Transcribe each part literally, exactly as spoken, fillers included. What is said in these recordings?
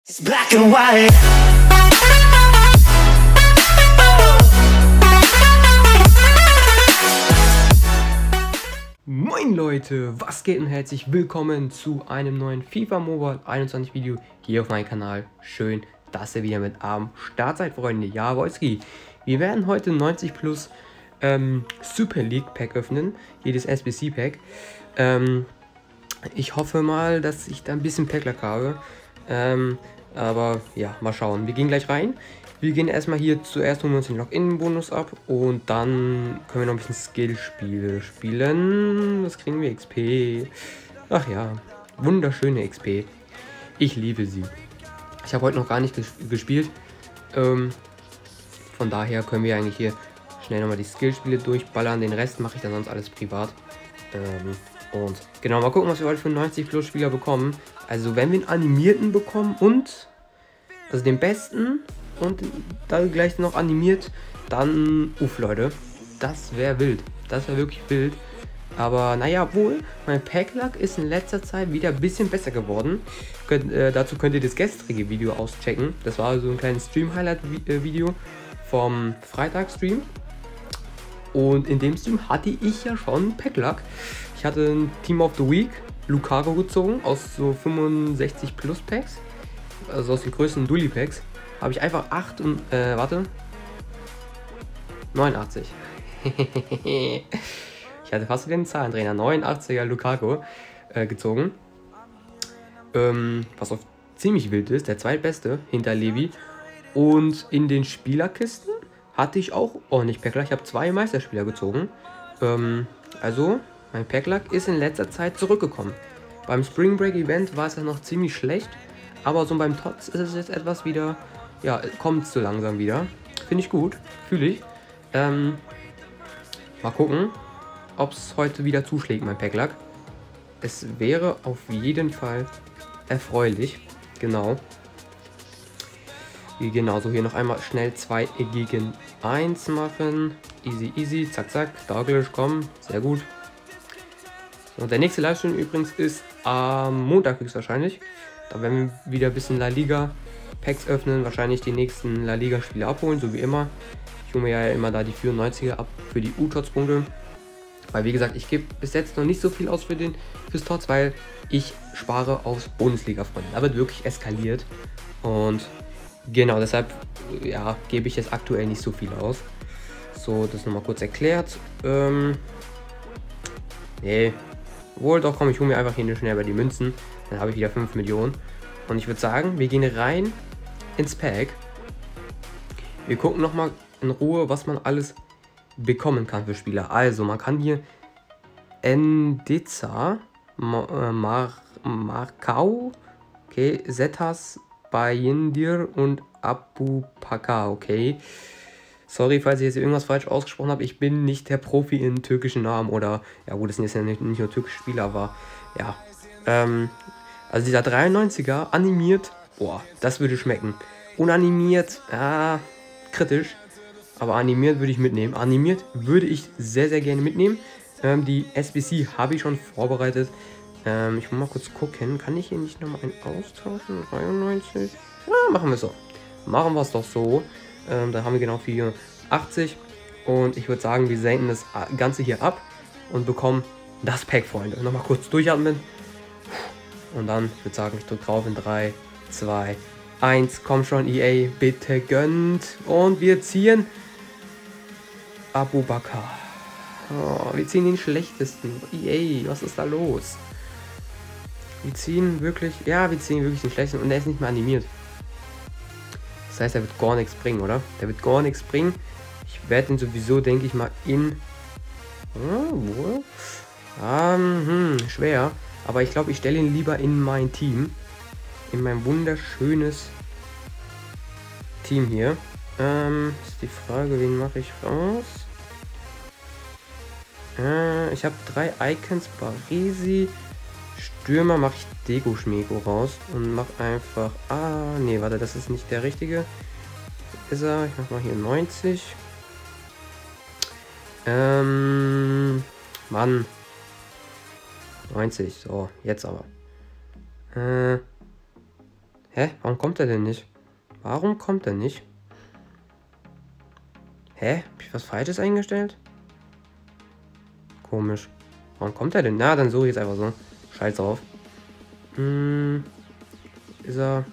It's black and white. Moin Leute, was geht und herzlich willkommen zu einem neuen FIFA Mobile einundzwanzig Video hier auf meinem Kanal. Schön, dass ihr wieder mit am Start seid, Freunde. Ja, Wolski. Wir werden heute neunzig plus ähm, Super League Pack öffnen, jedes S B C Pack. Ähm, ich hoffe mal, dass ich da ein bisschen Packlack habe. Ähm, aber ja, mal schauen. Wir gehen gleich rein. Wir gehen erstmal hier zuerst holen wir uns den Login-Bonus ab und dann können wir noch ein bisschen Skill-Spiele spielen. Was kriegen wir? X P. Ach ja, wunderschöne X P. Ich liebe sie. Ich habe heute noch gar nicht ges gespielt. Ähm, von daher können wir eigentlich hier schnell nochmal die Skill-Spiele durchballern. Den Rest mache ich dann sonst alles privat. Ähm, und genau, mal gucken, was wir heute für neunzig plus Spieler bekommen. Also wenn wir einen animierten bekommen und also den besten und da gleich noch animiert, dann uff Leute, das wäre wild. Das wäre wirklich wild. Aber naja, wohl, mein Packlack ist in letzter Zeit wieder ein bisschen besser geworden. Könnt, äh, dazu könnt ihr das gestrige Video auschecken. Das war so ein kleines Stream-Highlight-Video vom Freitag-Stream. Und in dem Stream hatte ich ja schon Packlack. Ich hatte ein Team of the Week, Lukaku gezogen, aus so fünfundsechzig plus Packs. Also aus den größten Dulli Packs. Habe ich einfach acht und, äh, warte. neunundachtzig. Ich hatte fast den Zahlentrainer. neunundachtziger Lukaku äh, gezogen. Ähm, was auch ziemlich wild ist. Der zweitbeste hinter Levi. Und in den Spielerkisten hatte ich auch ordentlich Packlack. Ich habe zwei Meisterspieler gezogen. Ähm, also, mein Packlack ist in letzter Zeit zurückgekommen. Beim Spring Break Event war es ja noch ziemlich schlecht. Aber so beim Tots ist es jetzt etwas wieder, ja, kommt so langsam wieder. Finde ich gut, fühle ich. Ähm, mal gucken, ob es heute wieder zuschlägt, mein Packlack. Es wäre auf jeden Fall erfreulich, genau. Genauso hier noch einmal schnell zwei gegen eins machen. Easy, easy, zack, zack, Douglas, komm, sehr gut. So, der nächste Livestream übrigens ist am Montag höchstwahrscheinlich. Da werden wir wieder ein bisschen La Liga Packs öffnen, wahrscheinlich die nächsten La Liga Spiele abholen, so wie immer. Ich hole mir ja immer da die vierundneunziger ab für die U-Tots-Punkte. Weil wie gesagt, ich gebe bis jetzt noch nicht so viel aus für den fürs Tots, weil ich spare aufs Bundesliga-Freunde. Da wird wirklich eskaliert. Und genau, deshalb ja, gebe ich jetzt aktuell nicht so viel aus. So, das nochmal kurz erklärt. Ähm, nee. Wohl, doch, komm, ich hole mir einfach hier schnell bei die Münzen. Dann habe ich wieder fünf Millionen. Und ich würde sagen, wir gehen rein ins Pack. Wir gucken nochmal in Ruhe, was man alles bekommen kann für Spieler. Also, man kann hier Endiza, Mar Mar Markau, okay, Zetas, Bayindir und Abubakar, okay. Sorry, falls ich jetzt irgendwas falsch ausgesprochen habe. Ich bin nicht der Profi in türkischen Namen oder, ja gut, das sind jetzt ja nicht, nicht nur türkische Spieler, aber ja. Ähm, also dieser dreiundneunziger animiert, boah, das würde schmecken. Unanimiert, ja, kritisch. Aber animiert würde ich mitnehmen. Animiert würde ich sehr, sehr gerne mitnehmen. Ähm, die S B C habe ich schon vorbereitet. Ähm, ich muss mal kurz gucken. Kann ich hier nicht nochmal einen austauschen? dreiundneunzig? Ja, machen wir es so. Machen wir es doch so. Ähm, da haben wir genau vierundachtzig. Und ich würde sagen, wir senken das Ganze hier ab und bekommen das Pack, Freunde. Nochmal kurz durchatmen. Und dann, ich würde sagen, ich drücke drauf in drei, zwei, eins. Komm schon, E A, bitte gönnt. Und wir ziehen Abubakar. Oh, wir ziehen den schlechtesten. E A, was ist da los? Wir ziehen wirklich, ja, wir ziehen wirklich den schlechtesten. Und der ist nicht mehr animiert. Das heißt, er wird gar nichts bringen, oder? Der wird gar nichts bringen. Ich werde ihn sowieso, denke ich mal, in... Oh, wo? Ähm, hm, schwer. Aber ich glaube, ich stelle ihn lieber in mein Team. In mein wunderschönes Team hier. Ähm, ist die Frage, wen mache ich raus? Äh, ich habe drei Icons. Baresi. Stürmer mache ich Dego Schmeko raus. Und mache einfach... Ah, nee, warte, das ist nicht der richtige. Ist er? Ich mache mal hier neunzig. Ähm... Mann. neunzig, so, jetzt aber. Äh, Hä? Warum kommt er denn nicht? Warum kommt er nicht? Hä? Hab ich was Falsches eingestellt? Komisch. Warum kommt er denn? Na, dann suche ich jetzt einfach so. Scheiß drauf. Hm. Ist er...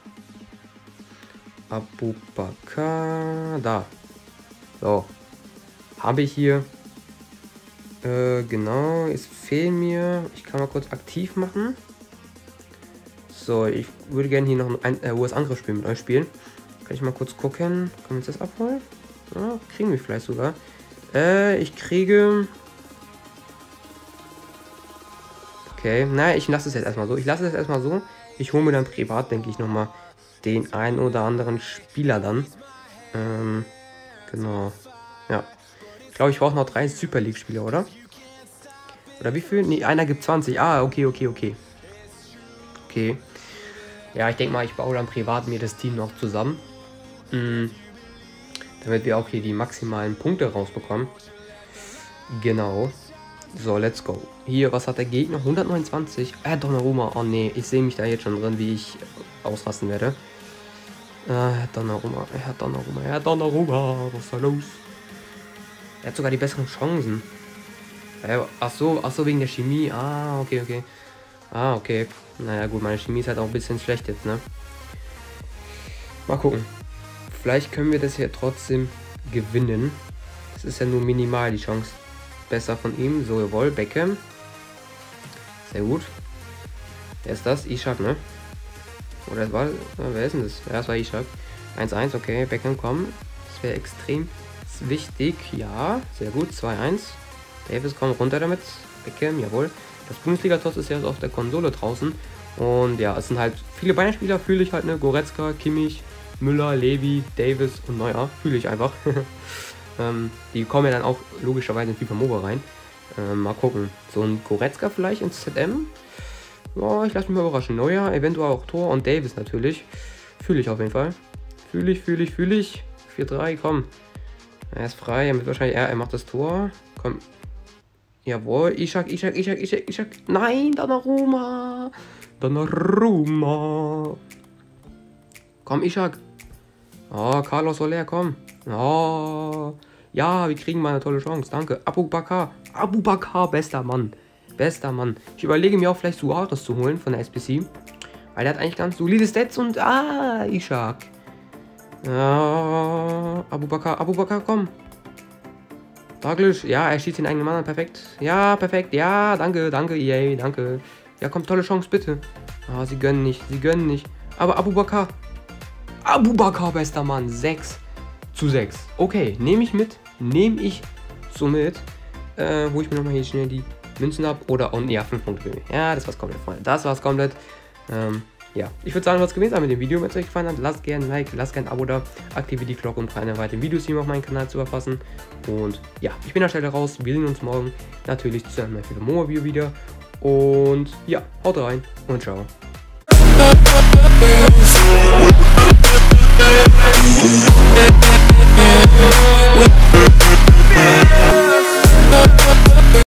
Abubakar... Da. So. Habe ich hier... Äh, genau. Es fehlen mir... Ich kann mal kurz aktiv machen. So, ich würde gerne hier noch ein äh, U S-Angriffsspiel mit euch spielen. Kann ich mal kurz gucken. Können wir uns das abholen? Ja, kriegen wir vielleicht sogar. Äh, ich kriege... Okay, naja, ich lasse es jetzt erstmal so. Ich lasse es erstmal so. Ich hole mir dann privat, denke ich, nochmal den einen oder anderen Spieler dann. Ähm, genau. Ja. Ich glaube, ich brauche noch drei Super League-Spieler, oder? Oder wie viel? Nee, einer gibt zwanzig. Ah, okay, okay, okay. Okay. Ja, ich denke mal, ich baue dann privat mir das Team noch zusammen. Mhm. Damit wir auch hier die maximalen Punkte rausbekommen. Genau. So, let's go. Hier, was hat der Gegner? hundertneunundzwanzig. Äh, Donnarumma. Oh nee, ich sehe mich da jetzt schon drin, wie ich ausrasten werde. Äh, Donnarumma. Herr Donnarumma. Herr Donnarumma. Was ist da los? Er hat sogar die besseren Chancen. Äh, ach so, ach so, wegen der Chemie. Ah, okay, okay. Ah, okay. Naja, gut, meine Chemie ist halt auch ein bisschen schlecht jetzt, ne? Mal gucken. Vielleicht können wir das hier trotzdem gewinnen. Es ist ja nur minimal die Chance. Besser von ihm. So, jawohl, Beckham. Sehr gut. Wer ist das? Ishak, ne? Oder war... Wer ist denn das? Ja, das war Ishak. eins eins, okay. Beckham, komm. Das wäre extrem wichtig. Ja, sehr gut. zwei eins. Davis, komm runter damit. Beckham, jawohl. Das Bundesliga-Tos ist ja auf der Konsole draußen. Und ja, es sind halt viele Bayern-Spieler, fühle ich halt, ne? Goretzka, Kimmich, Müller, Levi, Davis und Neuer. Fühle ich einfach. ähm, die kommen ja dann auch logischerweise in FIFA Mobile rein. Ähm, mal gucken. So ein Goretzka vielleicht ins Z M. Ja, ich lasse mich mal überraschen. Neuer, eventuell auch Tor und Davis natürlich. Fühle ich auf jeden Fall. Fühle ich, fühle ich, fühle ich. vier drei, komm. Er ist frei, er wird wahrscheinlich, er, er macht das Tor. Komm. Jawohl, Ishak, Ishak, Ishak, Ishak, Ishak. Nein, Donnarumma. Donnarumma. Komm, Ishak. Oh, Carlos Soler, komm. Oh. Ja, wir kriegen mal eine tolle Chance. Danke. Abubakar. Abubakar, bester Mann. Bester Mann. Ich überlege mir auch vielleicht Suarez zu holen von der S B C. Weil der hat eigentlich ganz solide Stats und... Ah, Ishak. Ja, Abubakar, Abubakar, komm. Douglas, ja, er schießt den eigenen Mann an, perfekt. Ja, perfekt, ja, danke, danke, yay, danke. Ja, komm, tolle Chance, bitte. Ah, sie gönnen nicht, sie gönnen nicht. Aber Abubakar, Abubakar, bester Mann, sechs zu sechs. Okay, nehme ich mit, nehme ich so mit. Äh, hole ich mir nochmal hier schnell die Münzen ab. Oder, und ja, fünf Punkte. Ja, das war's komplett, Freunde. Das war's komplett. Ähm, ja, ich würde sagen, was gewesen sein mit dem Video. Wenn es euch gefallen hat, lasst gerne ein Like, lasst gerne ein Abo da, aktiviert die Glocke, um keine weiteren Videos hier auf meinem Kanal zu verpassen. Und ja, ich bin an der Stelle raus. Wir sehen uns morgen natürlich zu einem FIFA Mobile Video wieder. Und ja, haut rein und ciao.